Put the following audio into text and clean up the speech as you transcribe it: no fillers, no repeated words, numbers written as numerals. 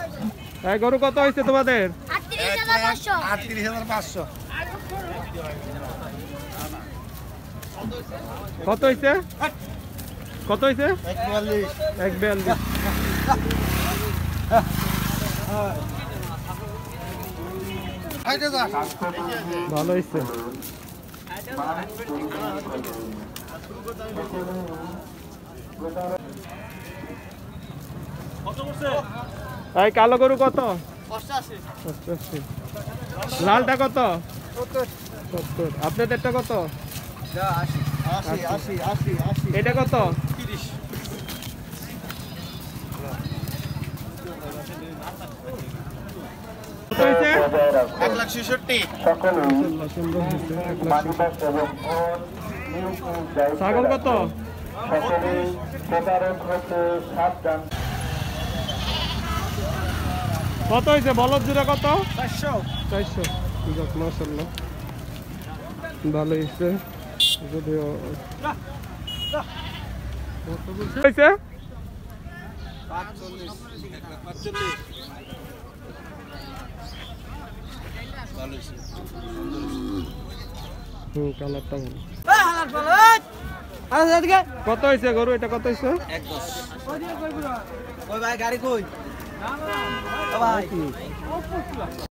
এই গরু কত হয়েছে তোমাদের? 38,500। কত হয়েছে? কত হয়েছে? 142। ভালো হয়েছে। এই কালো গরু কত? 85। লালটা কত? 70। আপনাদেরটা কত? 80। এটা কত? 30। কত হয়েছে? 1,66,000। সুন্দর হয়েছে। 1,66,000। ছাগল কত? কত হয়েছে? বলদ জোড়া কত? 400। ঠিক আছে, মাশাআল্লাহ ভালো হয়েছে। যদিও হয়েছে 45। কালারটা ভালো। কত হয়েছে গরু? এটা কত হয়েছে? 1,10। ওই ভাই গাড়ি কই?